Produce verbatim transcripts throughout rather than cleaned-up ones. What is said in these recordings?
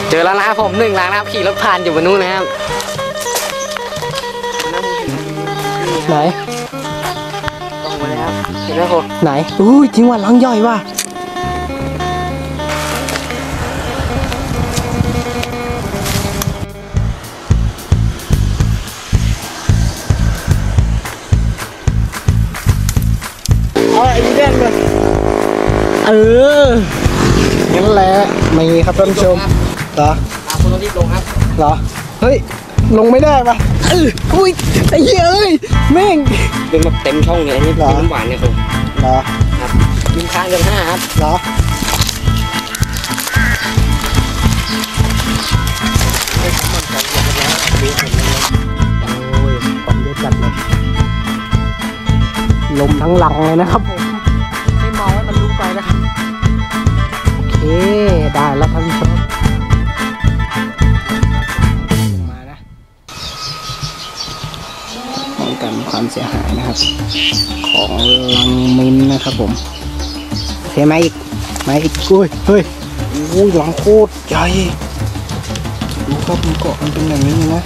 เจอแล้วนะครับผมหนึ่งล้านนะครับขี่รถผ่านอยู่บนนู้นนะครับไหนตรงมาเลยครับเห็นไหมผมไหนอุ้ยจริงว่าลังย่อยว่ะเอาไอ้นี่แดงเลยเอองั้นแหละไม่ครับท่านผู้ชมเหรอตามคนรีบลงครับเหรอเฮ้ยลงไม่ได้ปะเอออุ้ยไอ้เหี้ยเอ้ยแม่งดึงมาเต็มช่องเลยอันนี้เป็นน้ำหวานเนี่ยคุณเหรอครับยิงค้างกันห้าครับเหรอโอ้ยความเยอะจัดเลยลมทั้งหลังเลยนะครับผมไม่เมาให้มันรู้ไปนะครับโอเคได้แล้วท่านผู้ชมมานะป้องกันความเสียหายนะครับของลังมินนะครับผมเทมาอีกมาอีกกุ้ยเฮ้ยโอ้ยลังโคตรใหญ่ดูครับมันเกาะมันเป็นอย่างนี้นะ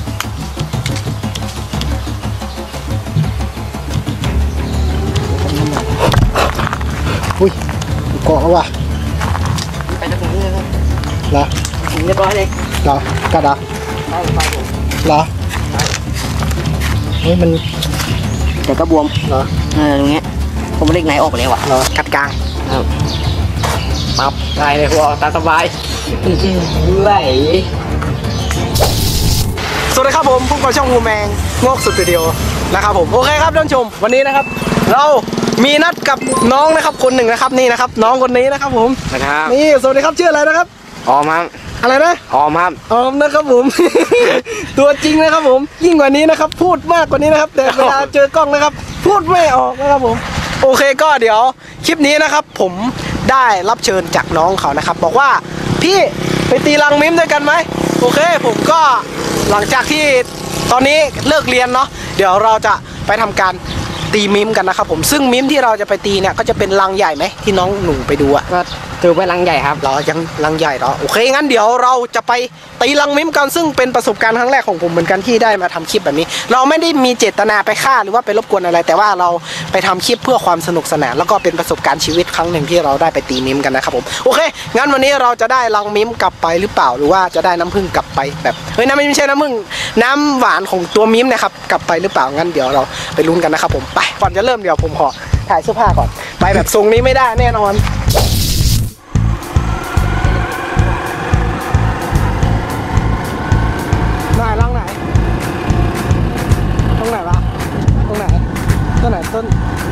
อุ้ยเกาะแล้วว่ะไปตรงนี้เลยครับเหรอถึงเรียบร้อยเลยเหรอกัดอ่ะได้ไปผมเหรอเฮ้ยมันแต่ก็บวมเหรอเออตรงเนี้ยผมเล็กไหนออกไปแล้วอ่ะเหรอกัดกลางครับปั๊บได้เลยพอตาสบายไหลสวัสดีครับผมพวกเราช่องงูแมงงอกสตูดิโอนะครับผมโอเคครับท่านผู้ชมวันนี้นะครับเรามีนัดกับน้องนะครับคนหนึ่งนะครับนี่นะครับน้องคนนี้นะครับผมนะครับนี่สวัสดีครับชื่ออะไรนะครับออมครับอะไรนะออมครับออมนะครับผม ตัวจริงนะครับผมยิ่งกว่านี้นะครับพูดมากกว่านี้นะครับแต่เวลาเจอกล้องนะครับพูดไม่ออกนะครับผมโอเคก็เดี๋ยวคลิปนี้นะครับผมได้รับเชิญจากน้องเขานะครับบอกว่าพี่ไปตีลังมิมด้วยกันไหมโอเคผมก็หลังจากที่ตอนนี้เลิกเรียนเนาะเดี๋ยวเราจะไปทำการตีมิมกันนะครับผมซึ่งมิมที่เราจะไปตีเนี่ยก็จะเป็นลังใหญ่ไหมที่น้องหนูไปดูอะก็เจอไปลังใหญ่ครับเหรอยังลังใหญ่เหรอโอเคงั้นเดี๋ยวเราจะไปตีลังมิมกันซึ่งเป็นประสบการณ์ครั้งแรกของผมเหมือนกันที่ได้มาทำคลิปแบบนี้เราไม่ได้มีเจตนาไปฆ่าหรือว่าไปรบกวนอะไรแต่ว่าเราไปทำคลิปเพื่อความสนุกสนานแล้วก็เป็นประสบการณ์ชีวิตครั้งหนึ่งที่เราได้ไปตีมิมกันนะครับผมโอเคงั้นวันนี้เราจะได้ลังมิมกลับไปหรือเปล่าหรือว่าจะได้น้ำผึ้งกลับไปแบบเฮ้ยน้ำไม่ใช่น้ำผึ้งน้ำหวานของตัวมิมนะครับกลับไปหรือเปล่างั้นเดี๋ยวเราไปลุ้นกันนะครับผมไปก่อนจะเริ่มเดี๋ยวผมขอถ่ายเสื้อผ้าก่อนไปแบบทรงนี้ไม่ได้แน่นอนไหนลังไหนตรงไหนวะตรงไหนต้นไหนต้น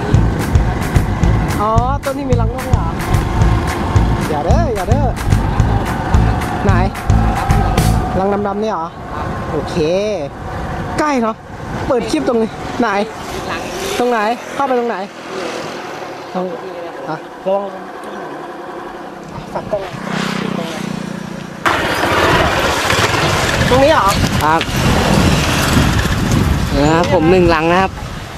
อ๋อต้นที่มีรังนกเหรออย่าเด้ออย่าเด้อไหนรังดำๆนี่เหรอโอเคใกล้เนาะเปิดคลิปตรงนี้ไหนตรงไหนเข้าไปตรงไหนตรงอ่ะลองฝักตรงตรงนี้เหรอครับนะครับผมหนึ่งลังนะครับ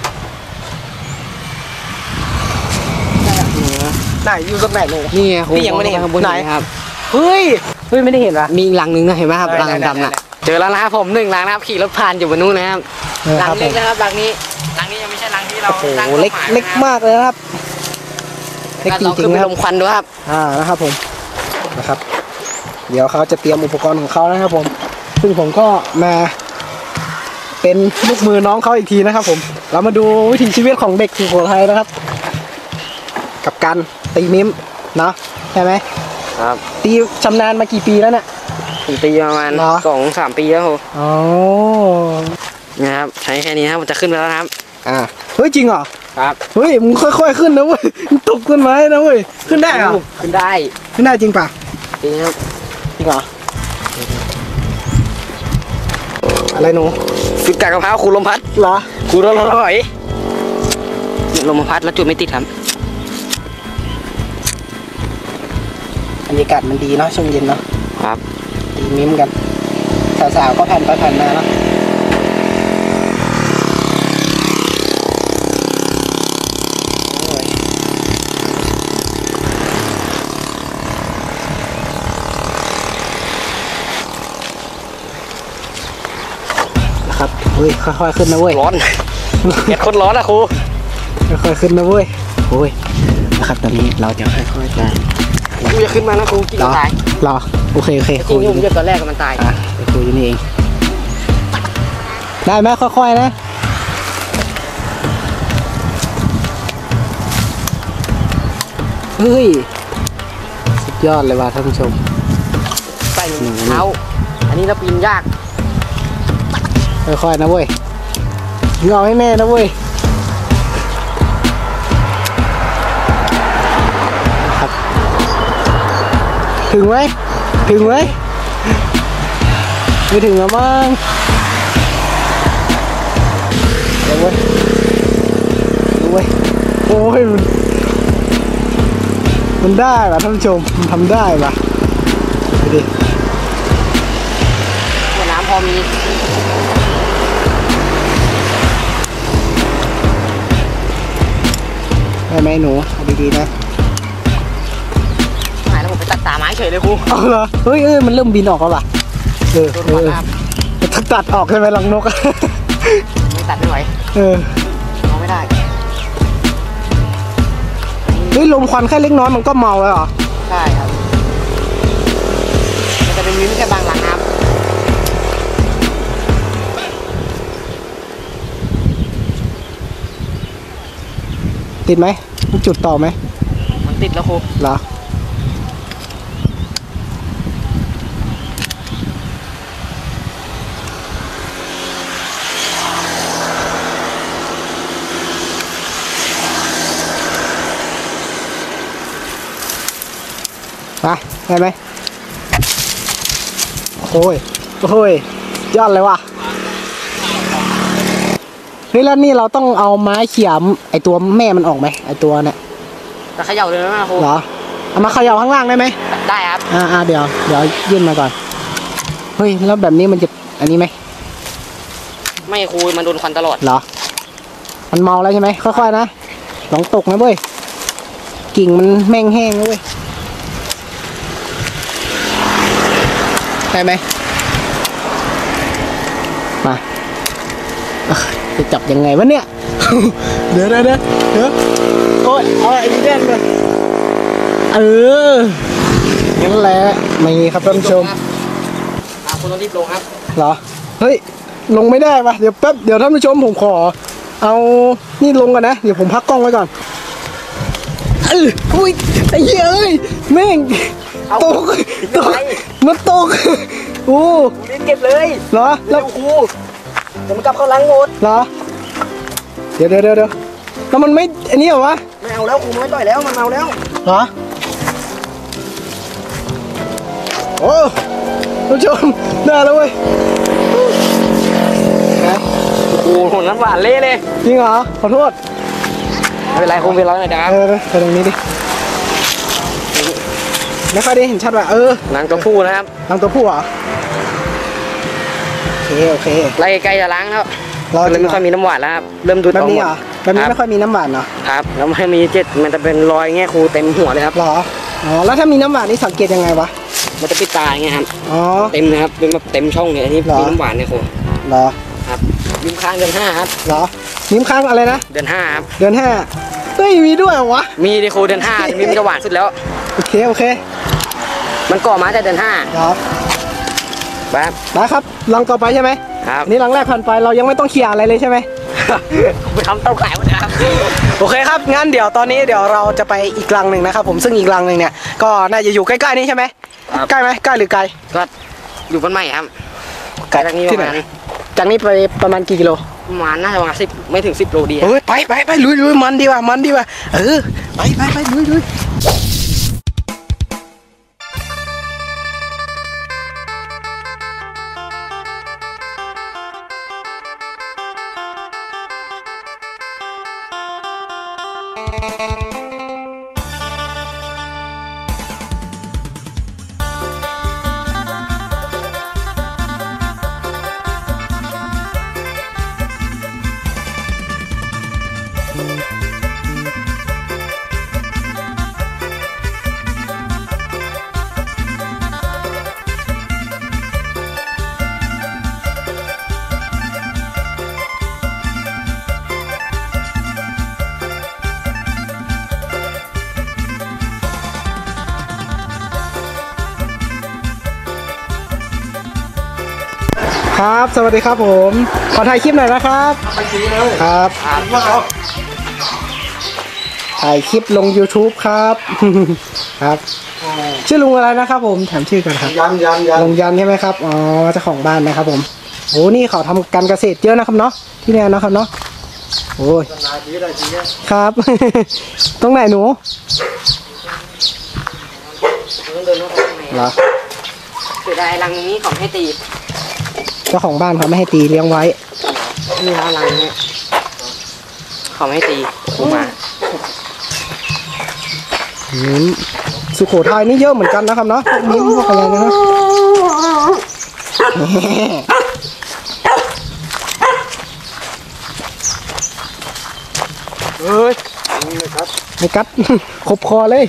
ไหนอยู่ตรงไหนเลยนี่ไงพี่ยังไม่ได้เห็นไหนครับเฮ้ยเฮ้ยไม่ได้เห็นวะมีลังนึงนะเห็นไหมครับลังดำๆน่ะเจอแล้วนะครับผมหนึ่งลังนะครับขี่รถผ่านอยู่บนนู้นนะครับลังเล็กนะครับลังนี้ลังนี้ยังไม่ใช่ลังที่เราโอ้โหเล็กเล็กมากเลยครับเล็กจริงๆนะครับลมควันด้วยครับอ่านะครับผมนะครับเดี๋ยวเขาจะเตรียมอุปกรณ์ของเขานะครับผมซึ่งผมก็มาเป็นลูกมือน้องเขาอีกทีนะครับผมเรามาดูวิถีชีวิตของเด็กสุโขทัยนะครับกับการตีมิมเนาะใช่ไหมครับตีชำนาญมากี่ปีแล้วเนี่ยตีประมาณสองสามปีแล้วครับอ๋อนะครับใช้แค่นี้นะครับมันจะขึ้นไปแล้วนะครับอ่าเฮ้ยจริงเหรอครับเฮ้ยมึงค่อยๆขึ้นนะเว้ยมึงตบขึ้นไม้นะเว้ยขึ้นได้เหรอขึ้นได้ขึ้นได้จริงป่ะจริงครับจริงเหรออะไรหนูฝึกกากมะพร้าวขูดลมพัดเหรอขูดลมพัดหอยลมพัดแล้วจุดไม่ติดครับบรรยากาศมันดีเนาะช่วงเย็นเนาะครับตีมิมกันสาวๆก็ผ่านไปผ่านมาแล้วครับเฮ้ยค่อยๆขึ้นนะเว้ยร้อนเห็ดคนร้อนนะครูค่อยๆขึ้นนะเว้ยโอ้ยนะครับตอนนี้เราจะค่อยๆไปครูจะขึ้นมานะครูกินตายรอโอเคโอเคจริงๆผมจะตอนแรกมันตายอ่ะครูอยู่นี่เองได้ไหมค่อยๆนะเฮ้ยสุดยอดเลยว่ะท่านผู้ชมใส่เท้าอันนี้เราปีนยากค่อยๆนะเว้ยเงาให้แม่นะเว้ยครับถึงไหมถึงไหมไม่ถึงแล้วมั้งเดี๋ยวเว้ยดูเว้ยโอ้ยมันมันได้ป่ะท่านผู้ชมมันทำได้ป่ะดูดิน้ำพอมีได้ไหมหนูเอาดีๆนะหายแล้วผมไปตัดตาไม้เฉยเลยครูเอาเหรอเฮ้ยเอ้ยมันเริ่มบินออกแล้วป่ะเออเออถ้าตัดออกใช่ไหมลังนกไม่ตัดไม่ไหวเออเอาไม่ได้เฮ้ยลมควันแค่เล็กน้อยมันก็เมาแล้วเหรอใช่ครับมันจะเป็นวิวแค่บางหลังน้ำติดไหมมันจุดต่อไหมมันติดแล้วครูเหรอไปได้ไหมโอ้ยโอ้ยยอดเลยว่ะเฮ้ยแล้วนี่เราต้องเอาไม้เขี่ยไอตัวแม่มันออกไหมไอตัวเนี่ยจะเขย่าเลยไหมครูเหรอเอามาเขย่าข้างล่างได้ไหมได้ครับอ่าอ่าเดี๋ยวเดี๋ยวยื่นมาก่อนเฮ้ยแล้วแบบนี้มันจะอันนี้ไหมไม่ครูมันโดนควันตลอดเหรอมันเมาแล้วใช่ไหมค่อยๆนะลองตกนะเว้ยกิ่งมันแม่งแห้งเว้ยได้ไหมมาจะจับยังไงวะเนี่ยเดี๋ยวเดี๋ยวเดี๋ยวโอ้ยเอาไอ้นี่แน่นเลยเอองั้นแหละไม่ครับท่านผู้ชมคุณต้องรีบลงครับเหรอเฮ้ยลงไม่ได้ปะเดี๋ยวแป๊บเดี๋ยวท่านผู้ชมผมขอเอานี่ลงกันนะเดี๋ยวผมพักกล้องไว้ก่อนเอออุ้ยไอ้เหี้ยเอ้ยแม่งตกตกมันตกโอ้รีบเก็บเลยเหรอแล้วครูเดี๋ยวมันกลับเข้าล้างหมดเหรอเดี๋ยวเดี๋ยวเดี๋ยวแล้วมันไม่อันนี้เหรอวะไม่เอาแล้วครูไม่ต่อยแล้วมันเอาแล้วเหรอโอ้ผู้ชมได้แล้วเว้ยโอ้โหน้ำหวานเละเลยจริงเหรอขอโทษไม่เป็นไรคงเป็นร้อยหน่อยนะครับเออไปตรงนี้ดิไม่ค่อยได้เห็นชัดว่ะเออนางตัวผู้นะครับนางตัวผู้เหรอโอเคโอเคไล่ใกล้จะล้างแล้วเริ่มไม่ค่อยมีน้ำหวานแล้วครับเริ่มดูดออกหมดแบบนี้ไม่ค่อยมีน้ำหวานเนาะครับแล้วไม่มีเจ็ดมันจะเป็นรอยแง่ครูเต็มหัวเลยครับหรออ๋อแล้วถ้ามีน้ำหวานนี่สังเกตยังไงวะมันจะปิดตาไงครับอ๋อเต็มนะครับเป็นแบบเต็มช่องเลยอันนี้มีน้ำหวานเนี่ยครูหรอครับนิ้มค้างเดือนห้าครับหรอนิ้มค้างอะไรนะเดือนห้าครับเดือนห้าเฮ้ยมีด้วยวะมีดิครูเดือนห้ามีมันจะหวานสุดแล้วโอเคโอเคมันก่อมาแต่เดือนห้าหรอแบบนะครับลังต่อไปใช่ไหมครับนี่ลังแรกผ่านไปเรายังไม่ต้องเคลียร์อะไรเลยใช่ไหมไปทำเต้าไข่หมดนะครับโอเคครับงั้นเดี๋ยวตอนนี้เดี๋ยวเราจะไปอีกลังหนึ่งนะครับผมซึ่งอีกลังหนึ่งเนี่ยก็น่าจะอยู่ใกล้ๆนี้ใช่ไหมใกล้ไหมใกล้หรือไกลก็อยู่บนใหม่ครับไกลจากนี้ที่ไหนจากนี้ไปประมาณกี่กิโลประมาณน่าจะประมาณสิบไม่ถึงสิบโลดีเฮ้ยไปไปไปลุยลุยมันดีว่ะมันดีว่ะเออไปไปไปลุยลุยครับ สวัสดีครับผมขอถ่ายคลิปหน่อยนะครับครับถ่ายคลิปลง ยูทูบ ครับครับชื่อลุงอะไรนะครับผมถามชื่อกันครับยันยันยันลุงยันใช่ไหมครับอ๋อเจ้าของบ้านนะครับผมโอ้นี่เขาทำการเกษตรเยอะนะครับเนาะที่นี่นะครับเนาะโอ้ยครับ ตรงไหนหนูต้องเดินเข้าไปข้างในเหรอเสียดายรังนี้ของให้ตีเจ้าของบ้านเขาไม่ให้ตีเลี้ยงไว้นี่ครับรังนี้เขาไม่ให้ตีผมมานิ้มสุโขทัยนี่เยอะเหมือนกันนะครับเนาะนิ้มพวกอะไรนะเฮ้ยไม่กัดไม่กัดขบคอเลย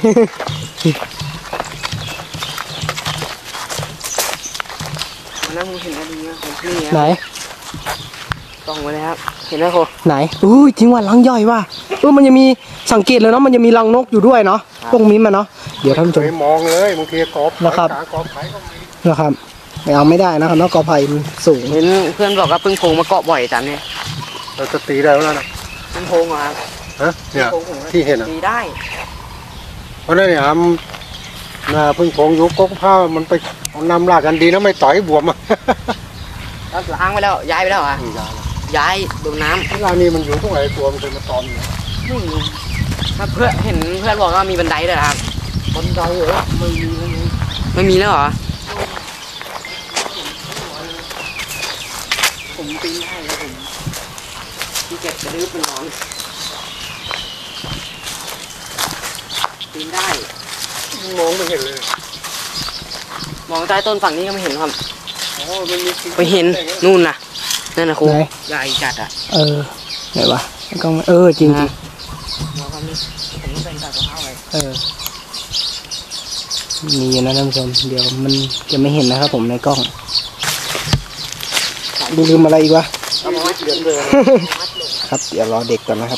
มันน่าเห็นอะไรเงี้ยนี่ไหนต้องไว้เลยครับเห็นไหมโคไหนอุ้ยจริงว่ารังย่อยว่ะเออมันจะมีสังเกตเลยเนาะมันจะมีรังนกอยู่ด้วยเนาะพวกมิ้มมันเนาะเดี๋ยวท่านผู้ชมมองเลยบางทีกบนะครับกบไผ่ก็มีนะครับไม่เอาไม่ได้นะครับเนาะกอไผ่มันสูงเห็นเพื่อนบอกว่าพึ่งโพงมาเกาะบ่อยจังเนี่ยเราจะตีได้แล้วนะพึ่งโพงเหรอครับฮะเนี่ยที่เห็นอ่ะตีได้เพราะนั่นเนี่ยนาพึ่งโพงยุกกผ้ามันไปนำลากกันดีนะไม่ต่อยบวมอ่ะแล้วล้างไปแล้วย้ายไปแล้วอ่ะย้ายโดนน้ำเวลานี้มันอยู่ตรงไหนตัวมันเป็นมาตอมเนี่ยถ้าเพื่อนเห็นเพื่อนบอกว่ามีบันไดด้วยครับบันไดเหรอไม่มีไม่มีแล้วเหรอผมปีนได้แล้วผมที่เก็บจะรื้อเป็นร้อนปีนได้มองไม่เห็นเลยมองใต้ต้นฝั่งนี้ก็ไม่เห็นครับไปเห็นนู่นน่ะนั่นนะครูใหญ่จัดอ่ะเออไหนวะกล้องเออจริงจริงเออมีอยู่นะท่านผู้ชมเดี๋ยวมันจะไม่เห็นนะครับผมในกล้องลืมอะไรอีกวะครับเดี๋ยวรอเด็กก่อนนะครับ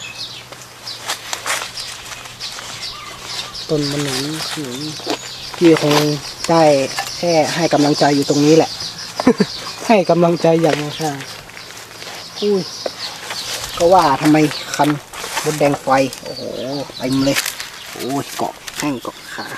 ต้นมันหนุนหนุนพี่คงได้แค่ให้กำลังใจอยู่ตรงนี้แหละให้กำลังใจอย่างนี้ค่ะอุ้ยก็ว่าทำไมคันมดแดงไฟโอ้โหเต็มเลยโอ้ยเกาะแข้งเกาะขา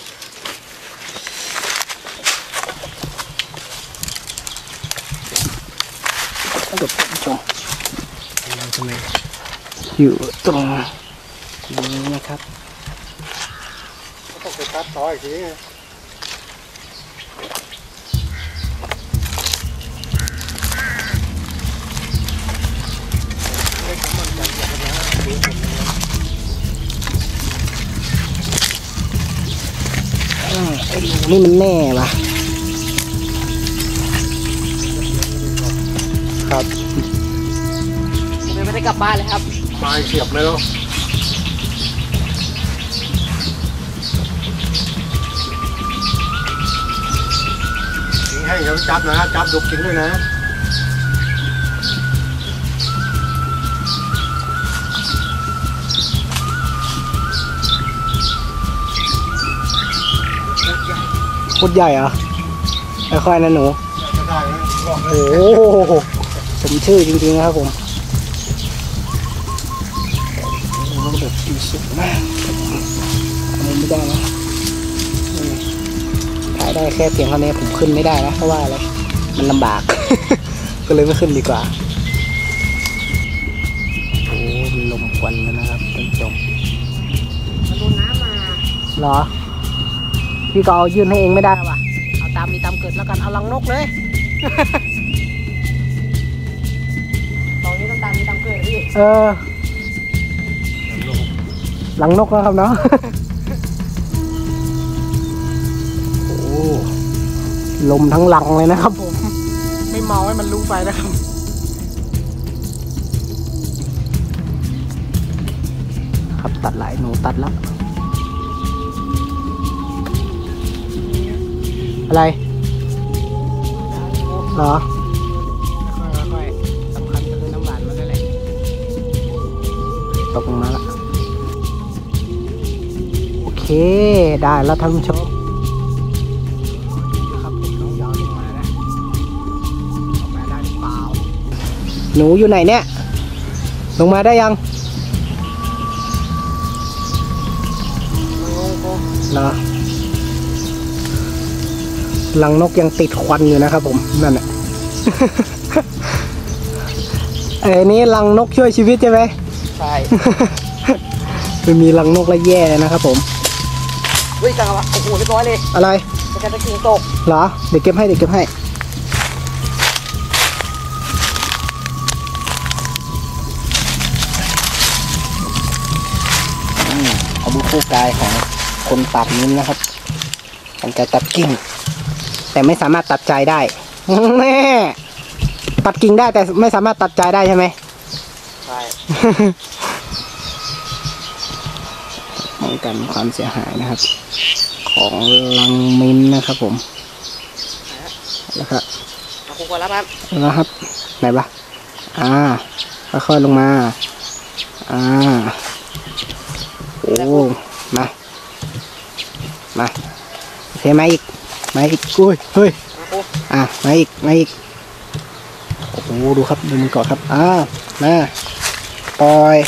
เดี๋ยวผมชมเราทำไมอยู่ตรงนี้นะครับต้องไปตัดต่ออีกทีไอ้นี่มันแน่ปะครับไม่ได้กลับบ้านเลยครับมาเสียบเลยเนาะให้เขาจับนะจับดุกินด้วยนะพุดใหญ่เหรอค่อยๆนะหนูโอ้โหผมชื่อจริงๆนะครับผมระบบสุดมากมันไม่ได้นะถ่ายได้แค่เพียงเท่านี้ผมขึ้นไม่ได้นะเพราะว่าอะไรมันลำบาก ก็เลยไม่ขึ้นดีกว่าโอ้มีลมควันแล้วนะครับท่านผู้ชมมันโดนน้ำมาเหรอพี่ก็เอายื่นให้เองไม่ได้ว่ะเอาตามมีตามเกิดแล้วกันเอาลังนกเลยตอนนี้ต้องตามมีตามเกิดพี่เออลังนกแล้วครับเนาะโอ้ลมทั้งลังเลยนะครับผมไม่เมาให้มันรู้ไปนะครับครับตัดหลายหนูตัดแล้วอะไรเหรอค่อยๆสำคัญก็คือน้ำหวานมันนั่นแหละตกลงมาละโอเคได้แล้วท่านผู้ชมนะครับผมน้องยาวลงมาแล้วหนูอยู่ไหนเนี่ยลงมาได้ยังเหรอรังนกยังติดควันอยู่นะครับผมนั่นแหละ ไอ้นี้รังนกช่วยชีวิตใช่ไหมใช่ไม่มีรังนกแล้วแย่นะครับผมเฮ้ยจังหวะโอ้โหเรียบร้อยเลยอะไรมันจะตะกิ่งตกเหรอเดี๋ยวเก็บให้เดี๋ยวเก็บให้เอาดูคู่กายของคนตัดนิ้นนะครับมันจะตัดกิ่งแต่ไม่สามารถตัดใจได้ แม่ตัดกิ่งได้แต่ไม่สามารถตัดใจได้ใช่ไหมใช่ป้องกันความเสียหายนะครับ ของลังมินนะครับผมแล้วครับเอาคุกก่อนแล้วครับแล้วครับไหนบ้าอ่าค่อยๆลงมาอ่าโอ้มามาโอเคมาอีกมาอีกกุ้ยเฮ้ยเอาคุกอ่ะมาอีกมาอีกโอ้โหดูครับดูมันเกาะครับอ่ามาปล่อย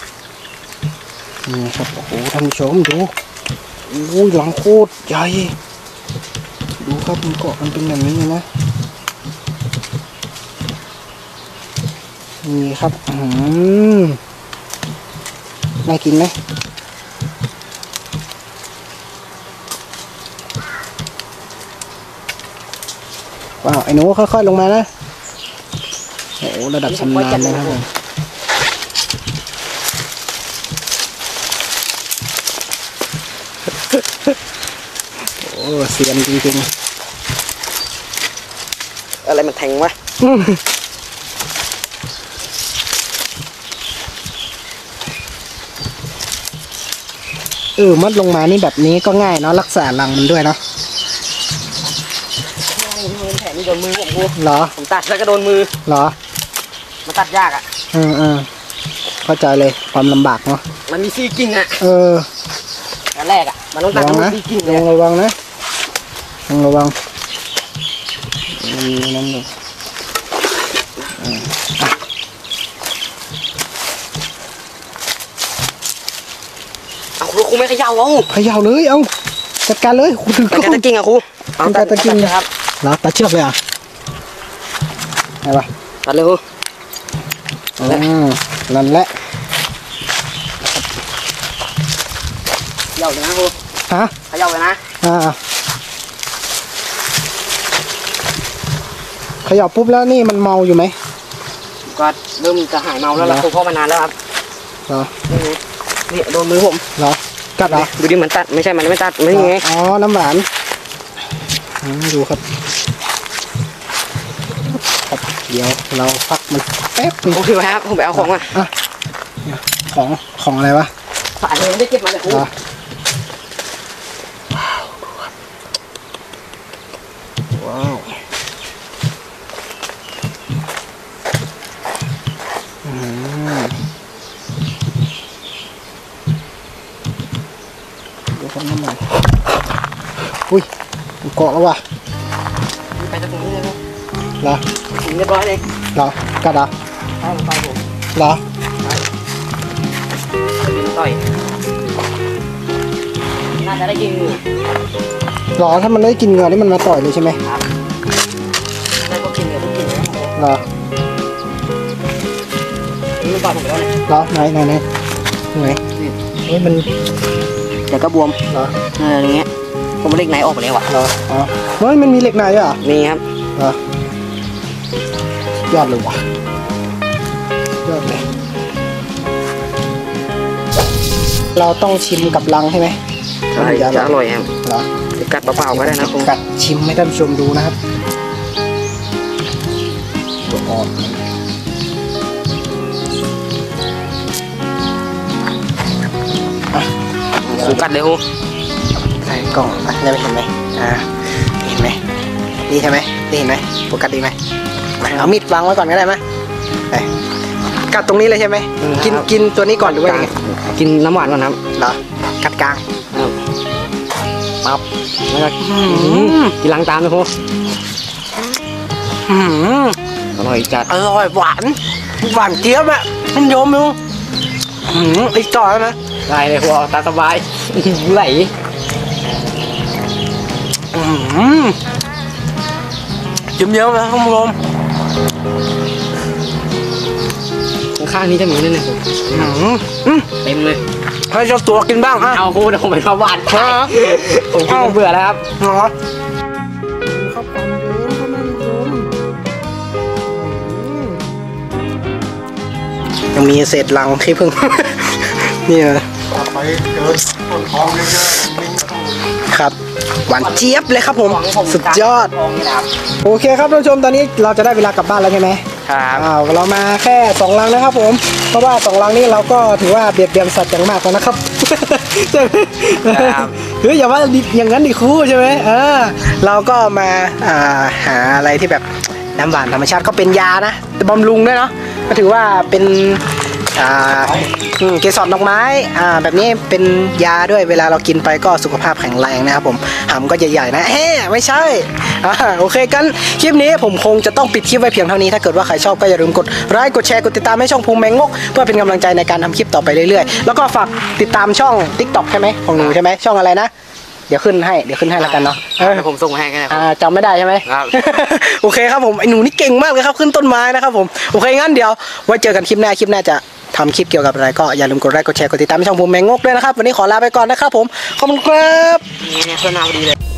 นี่ครับโอ้โหท่านผู้ชมดูโอ้ยหลังโคตรใหญ่ดูครับมันเกาะมันเป็นแบบนี้เลยนะนี่ครับอืมน่ากินไหมว้าวไอ้หนูค่อยๆลงมานะโอ้โหระดับชำนาญนะครับผมโอ้เซียนจริงอะไรมันแทงวะๆอืมเออมัดลงมานี่แบบนี้ก็ง่ายเนาะรักษารังมันด้วยเนาะนี่มือแผลนี่โดนมือผมคุกเหรอผมตัดแล้วก็โดนมือเหรอมันตัดยากอ่ะเออเออเข้าใจเลยความลำบากเนาะมันมีซี่กิ่งอ่ะเอออันแรกอ่ะมันต้องตัระดวังมันนะซี่กิ่งลเลยองระวังนะลองระวังนี่นั่นเลยเอาครูครูไม่เขย่าเอาเขย่าเลยเอาจัดการเลยคุณถือตัดกล้กองระตะกิ่งอ่ะครูเอาเป็นการตะกิ่งตัดครับเหรอตัดเชือกเลยเหรอ่ะไหนวะตัดเลยครูอืมนั่นแหละเขย่าเลยนะครูฮะเขย่าเลยนะอ่าเขย่าปุ๊บแล้วนี่มันเมาอยู่ไหมก็เริ่มจะหายเมาแล้วล่ะครูเพราะมานานแล้วครับเหรอนี่ไงนี่โดนมือผมเหรอกัดเหรอดูดิมันตัดไม่ใช่มันไม่ตัดไม่ไงอ๋อน้ำหวานอืมดูครับครับเดี๋ยวเราพักมันแป๊บหนึงผมถือไว้ครับผมไปเอาของมาอ่ะเนี่ยของของอะไรวะฝาดเลยไม่ได้เก็บมาเลยครูเหรอว้าวอืมเดี๋ยวคนน้ำมันอุ้ยมันเกาะแล้วว่ะไปจากตรงนี้เลยครูเหรอถึงเรียบร้อยเลยเหรอกัดเหรอเอาผมต่อยผมเหรอต่อยน่าจะได้กินอยู่เหรอถ้ามันได้กินเงานี่มันมาต่อยเลยใช่ไหมครับได้พวกกินเดี๋ยวพวกกินนะเหรอนี่ต่อยผมไปแล้วเนี่ยเหรอไหนไหนไหนไหนเฮ้ยมันเดี๋ยวก็บวมเหรอเอออย่างเงี้ยผมเอาเหล็กไหนออกไปแล้วอ่ะเหรออ๋อเฮ้ยมันมีเหล็กในด้วยเหรอนี่ครับเหรอยอดเลยว่ะยอดเลยเราต้องชิมกับรังใช่ไหมใช่จะอร่อยครับเหรอกัดเปล่าๆก็ได้นะครูกัดชิมให้ท่านผู้ชมดูนะครับตัวอ่อนอ่ะครูกัดเลยครูใส่กล่องอ่ะได้ไหมเห็นไหมอ่าเห็นไหมดีใช่ไหมดีเห็นไหมโฟกัสดีไหมมาเอามีดวางไว้ก่อนก็ได้ไหมไปกัดตรงนี้เลยใช่ไหมกินกินตัวนี้ก่อนหรือว่ายังไงกินน้ำหวานก่อนครับเหรอกัดกลางปั๊บแล้วก็กินล้างตามเลยครูอืมอร่อยจัดอร่อยหวานหวานเจี๊ยบอะคุณโยมดูอืมอีกต่อแล้วนะได้เลยพอตาสบายไหลอืมเยิ้มๆนะคุณผู้ชมข้างๆนี้จะมีนั่นเลยผมอืมอืมเต็มเลยให้เจ้าตัวกินบ้างอ่ะเอาคูเดี๋ยวผมไปมาหวานไปผมกินจนเบื่อแล้วครับเหรอครับความเยิ้มครับท่านผู้ชมยังมีเศษลังที่เพิ่ง นี่นะไปเจอต้นทองเยอะๆวิ่งมาทั้งหมดครับ หวานเจี๊ยบเลยครับผม สุดยอดทองนี่นะครับโอเคครับท่านผู้ชมตอนนี้เราจะได้เวลากลับบ้านแล้วใช่ไหมครับอ้าวเรามาแค่สองลังนะครับผม เพราะว่าสองลังนี้เราก็ถือว่าเบียดเบียนสัตว์อย่างมากแล้วนะครับ ใช่ไหมเฮ้ยอย่าว่าอย่างนั้นดิครูใช่ไหมเออเราก็มาอ่าหาอะไรที่แบบน้ำหวานธรรมชาติก็เป็นยานะแต่บำรุงด้วยเนาะก็ถือว่าเป็นอ่าอืมเกสรดอกไม้อ่าแบบนี้เป็นยาด้วยเวลาเรากินไปก็สุขภาพแข็งแรงนะครับผมหำก็ใหญ่ๆนะเฮ้ไม่ใช่อ่าโอเคกันคลิปนี้ผมคงจะต้องปิดคลิปไว้เพียงเท่านี้ถ้าเกิดว่าใครชอบก็อย่าลืมกดไลค์กดแชร์กดติดตามให้ช่องภูมิแมงงกเพื่อเป็นกำลังใจในการทำคลิปต่อไปเรื่อยๆแล้วก็ฝากติดตามช่อง ติ๊กต็อก ใช่ไหมของหนูใช่ไหมช่องอะไรนะเดี๋ยวขึ้นให้เดี๋ยวขึ้นให้แล้วกันเนาะเออเดี๋ยวผมส่งให้กันนะคอ่ารับจำไม่ได้ใช่ไหมครับโอเคครับผมไอ้หนูนี่เก่งมากเลยครับขึ้นต้นไม้นะครับผมโอเคงั้นเดี๋ยวไว้เจอกันคลิปหน้าคลิปหน้าจะทำคลิปเกี่ยวกับอะไรก็อย่าลืมกดไลค์กดแชร์กดติดตามช่องภูมิแมงงกด้วยนะครับวันนี้ขอลาไปก่อนนะครับผมขอบคุณครับนี่เนี่ยเพื่อนมาพอดีเลย